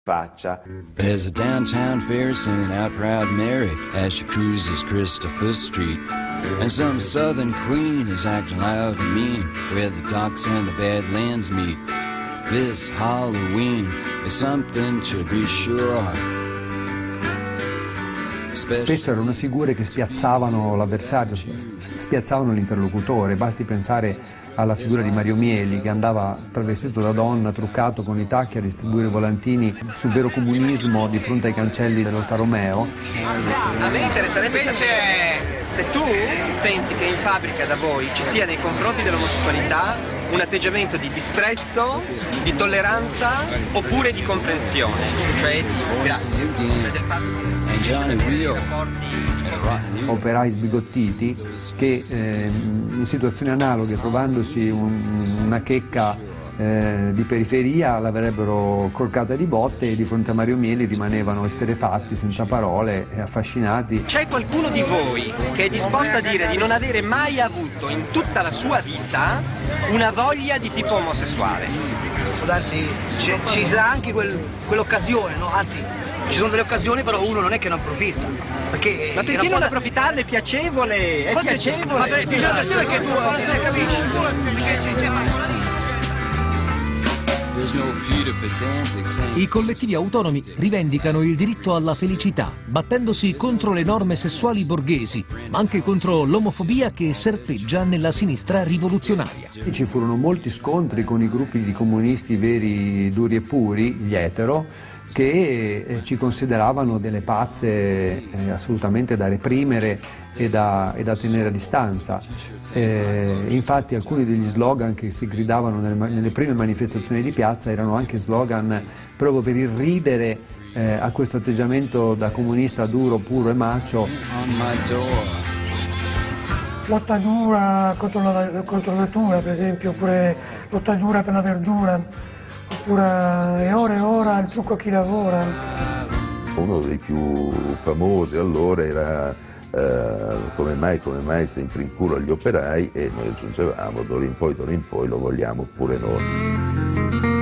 faccia. There's a downtown fair singing out Proud Mary as she cruises Christopher Street. And some southern queen is acting loud and mean where the docks and the Badlands meet. This Halloween is something to be sure. Spesso erano figure che spiazzavano l'avversario, spiazzavano l'interlocutore. Basti pensare alla figura di Mario Mieli, che andava travestito da donna, truccato con i tacchi a distribuire volantini sul vero comunismo di fronte ai cancelli dell'Alfa Romeo. A me interesserebbe sapere se tu pensi che in fabbrica da voi ci sia nei confronti dell'omosessualità un atteggiamento di disprezzo, di tolleranza oppure di comprensione, cioè operai sbigottiti che in situazioni analoghe, trovandosi una checca di periferia, l'avrebbero corcata di botte, e di fronte a Mario Mieli rimanevano esterrefatti, senza parole, affascinati. C'è qualcuno di voi che è disposto a dire di non avere mai avuto in tutta la sua vita una voglia di tipo omosessuale? Può darsi, ci sarà anche quell'occasione, no? Anzi, ci sono delle occasioni, però uno non è che ne approfitta. Perché ma perché non approfittarne? È piacevole, è piacevole. Ma perché tu capisci? I collettivi autonomi rivendicano il diritto alla felicità, battendosi contro le norme sessuali borghesi, ma anche contro l'omofobia che serpeggia nella sinistra rivoluzionaria. Ci furono molti scontri con i gruppi di comunisti veri, duri e puri, gli etero, che ci consideravano delle pazze assolutamente da reprimere e da tenere a distanza. Infatti alcuni degli slogan che si gridavano nelle prime manifestazioni di piazza erano anche slogan proprio per irridere a questo atteggiamento da comunista duro, puro e macho. Lotta dura contro natura, per esempio, oppure lotta dura per la verdura. Oppure è ora il trucco a chi lavora. Uno dei più famosi allora era come mai sempre in culo agli operai, e noi aggiungevamo d'ora in poi lo vogliamo pure noi.